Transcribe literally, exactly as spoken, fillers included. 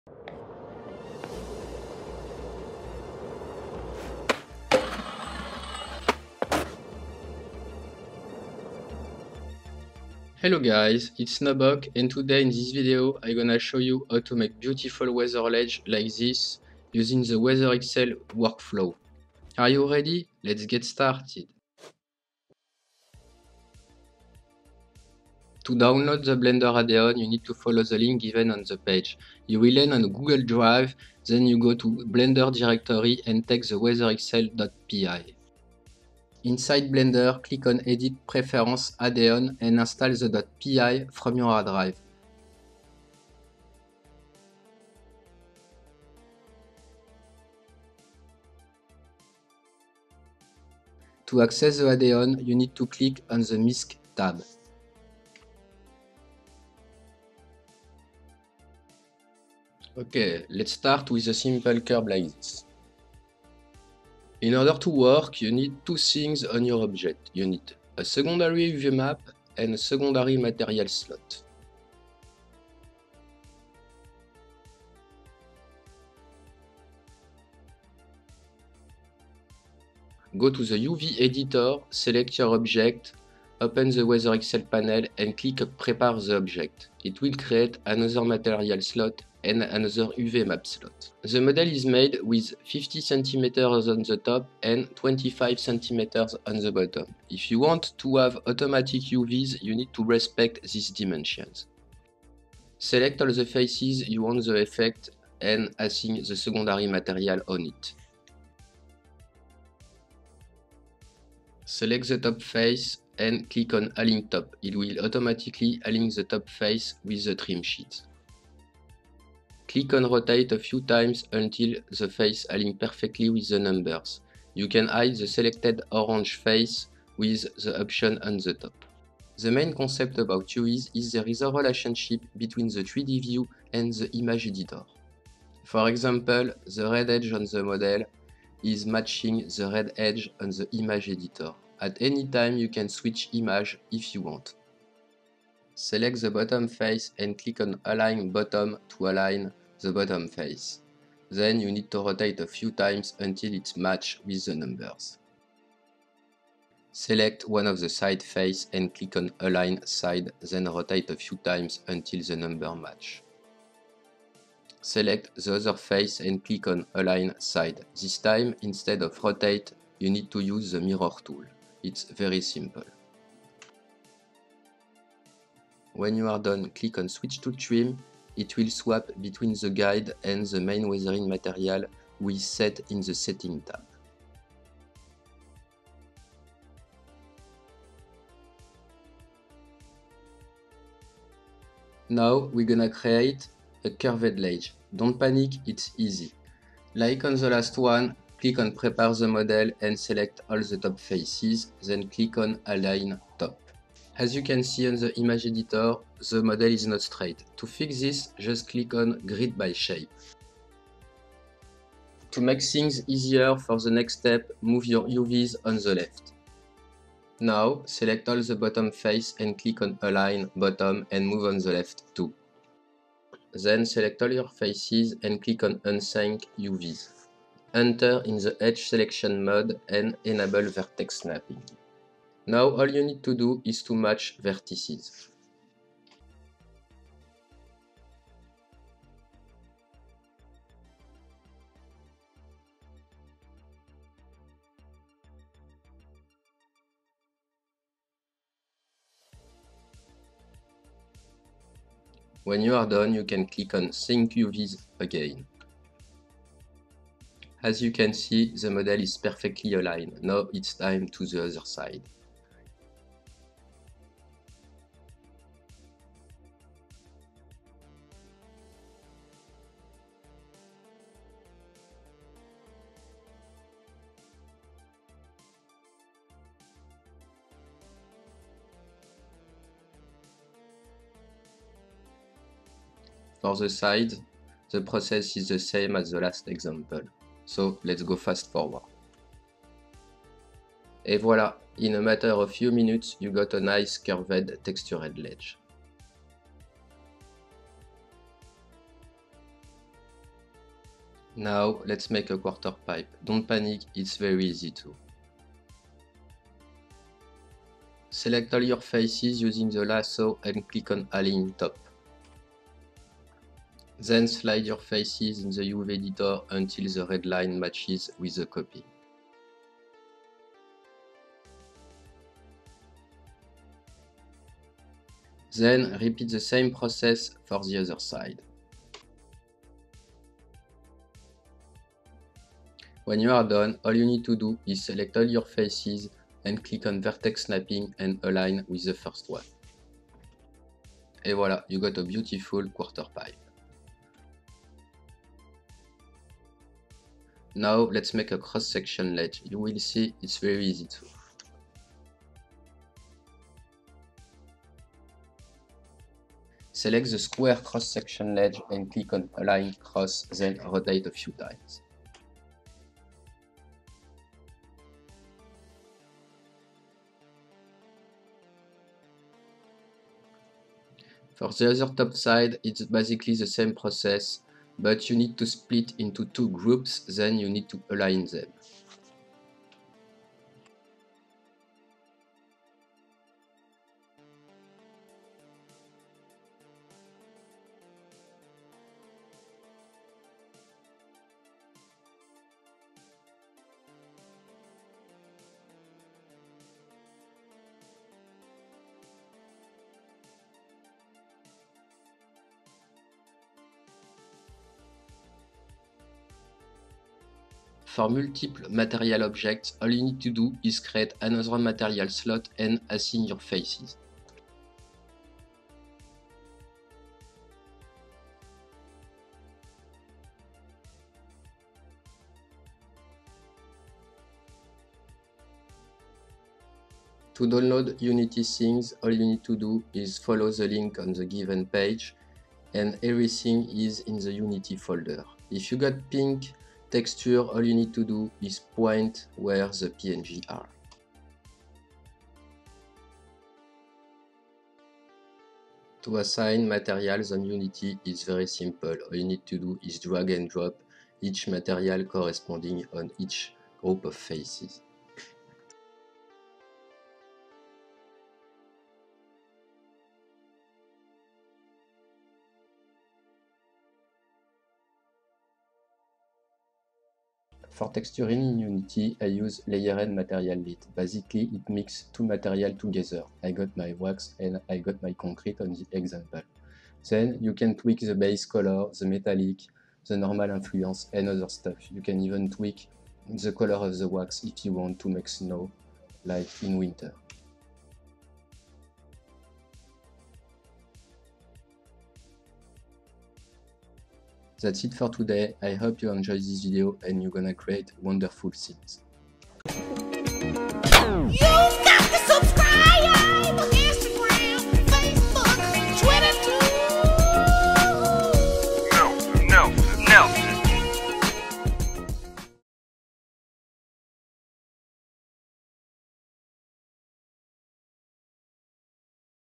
Hello guys, it's Nobok, and today in this video I'm gonna show you how to make beautiful weather ledge like this using the Weather Excel workflow. Are you ready? Let's get started. To download the Blender add-on, you need to follow the link given on the page. You will land on Google Drive, then you go to Blender directory and take the weatherexcel.py. Inside Blender, click on Edit Preference Add-on and install the .py from your hard drive. To access the add-on, you need to click on the Misc tab. Okay, let's start with a simple curve like this. In order to work, you need two things on your object. You need a secondary U V map and a secondary material slot. Go to the U V editor, select your object, open the Weather Excel panel and click Prepare the object. It will create another material slot and another U V map slot. The model is made with fifty centimeters on the top and twenty-five centimeters on the bottom. If you want to have automatic U Vs, you need to respect these dimensions. Select all the faces you want the effect and assign the secondary material on it. Select the top face and click on Align Top. It will automatically align the top face with the trim sheet. Click on Rotate a few times until the face aligns perfectly with the numbers. You can hide the selected orange face with the option on the top. The main concept about U Vs is there is a relationship between the three D view and the image editor. For example, the red edge on the model is matching the red edge on the image editor. At any time you can switch image if you want. Select the bottom face and click on Align Bottom to align the bottom face. Then you need to rotate a few times until it matches with the numbers. Select one of the side face and click on Align Side, then rotate a few times until the number match. Select the other face and click on Align Side. This time, instead of rotate, you need to use the mirror tool. It's very simple. When you are done, click on Switch to Trim. It will swap between the guide and the main weathering material we set in the Setting tab. Now we're gonna create a curved ledge. Don't panic, it's easy. Like on the last one, click on Prepare the model and select all the top faces, then click on Align Top. As you can see on the image editor, the model is not straight. To fix this, just click on Grid by Shape. To make things easier for the next step, move your U Vs on the left. Now, select all the bottom face and click on Align Bottom and move on the left too. Then select all your faces and click on Unsync U Vs. Enter in the Edge Selection mode and enable Vertex Snapping. Now all you need to do is to match vertices. When you are done, you can click on Sync U Vs again. As you can see, the model is perfectly aligned. Now it's time to the other side. For the side, the process is the same as the last example. So let's go fast forward. Et voilà, in a matter of few minutes you got a nice curved textured ledge. Now let's make a quarter pipe. Don't panic, it's very easy too. Select all your faces using the lasso and click on Align Top. Then slide your faces in the U V editor until the red line matches with the copy. Then repeat the same process for the other side. When you are done, all you need to do is select all your faces and click on vertex snapping and align with the first one. Et voilà, you got a beautiful quarter pipe. Now let's make a cross-section ledge. You will see it's very easy too. Select the square cross-section ledge and click on Align Cross, then rotate a few times. For the other top side, it's basically the same process, but you need to split into two groups, then you need to align them. For multiple material objects, all you need to do is create another material slot and assign your faces. To download Unity Things, all you need to do is follow the link on the given page, and everything is in the Unity folder. If you got pink texture, all you need to do is point where the P N G are. To assign materials on Unity is very simple. All you need to do is drag and drop each material corresponding on each group of faces. For texturing in Unity, I use Layered Material Lit. Basically, it mixes two materials together. I got my wax and I got my concrete on the example. Then you can tweak the base color, the metallic, the normal influence, and other stuff. You can even tweak the color of the wax if you want to make snow, like in winter. That's it for today. I hope you enjoyed this video and you're gonna create wonderful things. You've got to subscribe on Instagram, Facebook, Twitter too. No, no, no.